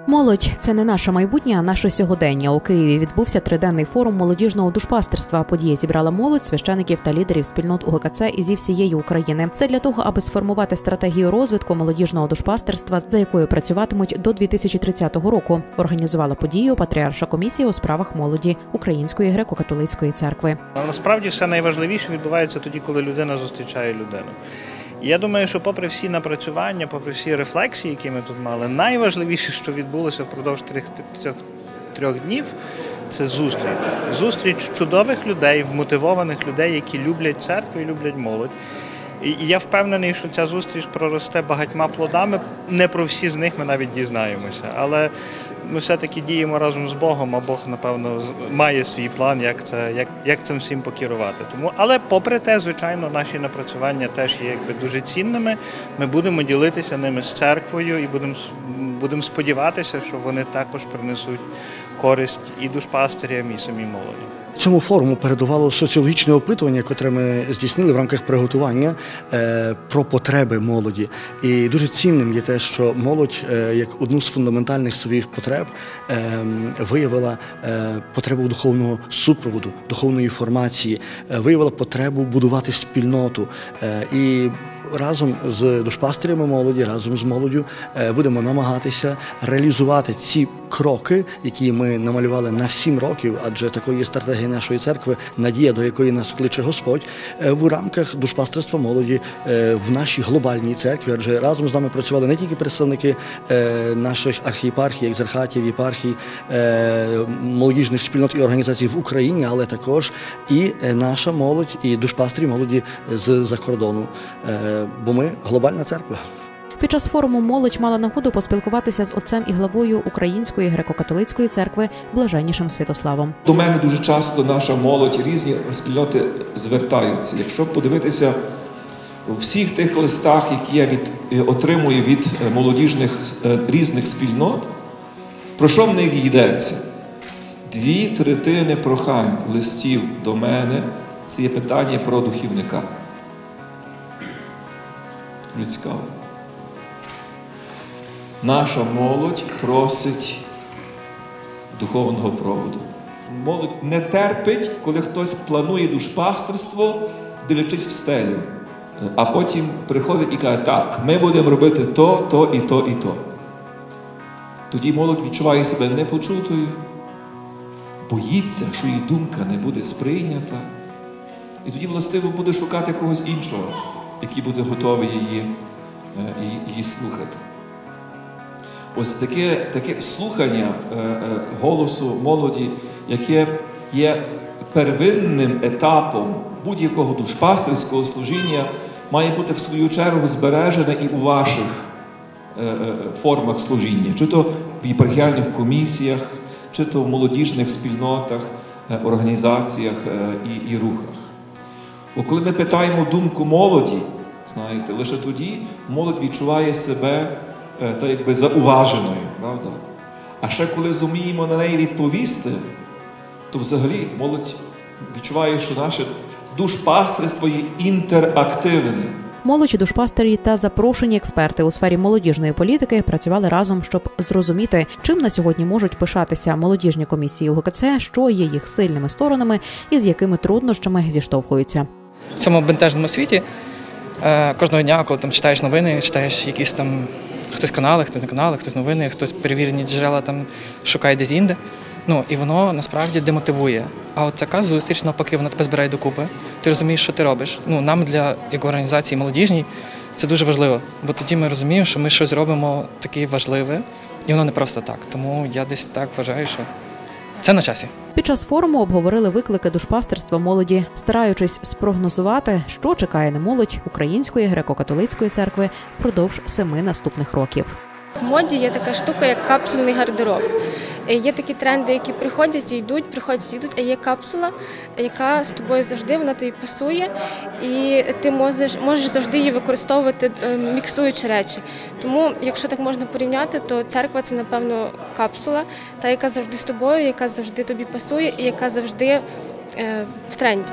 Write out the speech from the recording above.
Молодь – це не наше майбутнє, а наше сьогодення. У Києві відбувся триденний форум молодіжного душпастерства. Подія зібрала молодь, священиків та лідерів спільнот УГКЦ із всієї України. Все для того, аби сформувати стратегію розвитку молодіжного душпастерства, за якою працюватимуть до 2030 року. Організувала подію Патріарша комісія у справах молоді Української греко-католицької церкви. Насправді все найважливіше відбувається тоді, коли людина зустрічає людину. І я думаю, що попри всі напрацювання, попри всі рефлексії, які ми тут мали, найважливіше, що відбулося впродовж цих трьох днів, це зустріч. Зустріч чудових людей, вмотивованих людей, які люблять церкву і люблять молодь. І я впевнений, що ця зустріч проросте багатьма плодами. Не про всі з них ми навіть дізнаємося. Але ми все-таки діємо разом з Богом, а Бог, напевно, має свій план, як цим всім покерувати. Але попри те, звичайно, наші напрацювання теж є дуже цінними. Ми будемо ділитися ними з церквою і будемо сподіватися, що вони також принесуть користь і душпастерям, і самій молоді. Цьому форуму передувало соціологічне опитування, яке ми здійснили в рамках приготування про потреби молоді. І дуже цінним є те, що молодь, як одну з фундаментальних своїх потреб, виявила потребу духовного супроводу, духовної формації, виявила потребу будувати спільноту. І разом з душпастерями молоді, разом з молоддю будемо намагатися реалізувати ці кроки, які ми намалювали на 7 років, адже такою є стратегія нашої церкви, надія, до якої нас кличе Господь, в рамках душпастерства молоді в нашій глобальній церкві, адже разом з нами працювали не тільки представники наших архієпархій, екзархатів, єпархій, молодіжних спільнот і організацій в Україні, але також і наша молодь, і душпастері молоді з-за кордону. Бо ми глобальна церква. Під час форуму молодь мала нагоду поспілкуватися з отцем і главою Української греко-католицької церкви Блаженнішим Святославом. До мене дуже часто наша молодь, різні спільноти звертаються. Якщо подивитися у всіх тих листах, які я отримую від молодіжних різних спільнот, про що в них йдеться? 2/3 прохань листів до мене – це є питання про духівника. Цікаво. Наша молодь просить духовного проводу. Молодь не терпить, коли хтось планує душпастерство, дивлячись в стелю. А потім приходить і каже, так, ми будемо робити то і то і то. Тоді молодь відчуває себе непочутою, боїться, що її думка не буде сприйнята. І тоді властиво буде шукати когось іншого, який буде готовий її слухати. Ось таке слухання голосу молоді, яке є первинним етапом будь-якого душпастерського служіння, має бути в свою чергу збережене і у ваших формах служіння. Чи то в єпархіальних комісіях, чи то в молодіжних спільнотах, організаціях і рухах. Бо коли ми питаємо думку молоді, знаєте, лише тоді молодь відчуває себе так якби зауваженою, правда? А ще коли зуміємо на неї відповісти, то взагалі молодь відчуває, що наше душпастерство є інтерактивне. Молодь, душпастері та запрошені експерти у сфері молодіжної політики працювали разом, щоб зрозуміти, чим на сьогодні можуть пишатися молодіжні комісії УГКЦ, що є їх сильними сторонами і з якими труднощами зіштовхуються. В цьому бентежному світі кожного дня, коли там читаєш новини, читаєш якісь там хтось канали, хтось не канали, хтось новини, хтось перевірені джерела там шукає десь-інде. І воно насправді демотивує. А от така зустріч, навпаки, вона тебе збирає докупи. Ти розумієш, що ти робиш. Нам як організації молодіжній це дуже важливо, бо тоді ми розуміємо, що ми щось робимо таке важливе, і воно не просто так. Тому я десь так вважаю, що це на часі. Під час форуму обговорили виклики душпастерства молоді, стараючись спрогнозувати, що чекає на молодь Української греко-католицької церкви впродовж 7 наступних років. В моді є така штука, як капсульний гардероб. Є такі тренди, які приходять і йдуть, а є капсула, яка з тобою завжди, вона тобі пасує, і ти можеш завжди її використовувати, міксуючи речі. Тому, якщо так можна порівняти, то церква – це, напевно, капсула, та, яка завжди з тобою, яка завжди тобі пасує і яка завжди в тренді.